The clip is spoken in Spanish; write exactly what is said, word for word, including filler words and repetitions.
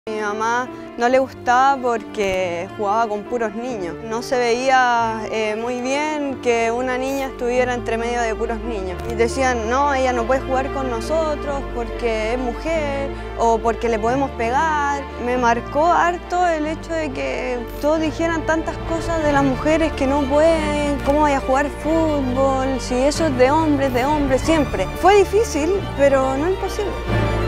Mi mamá no le gustaba porque jugaba con puros niños. No se veía eh, muy bien que una niña estuviera entre medio de puros niños. Y decían, no, ella no puede jugar con nosotros porque es mujer o porque le podemos pegar. Me marcó harto el hecho de que todos dijeran tantas cosas de las mujeres que no pueden, cómo vaya a jugar fútbol, si eso es de hombres, de hombres, siempre. Fue difícil, pero no imposible.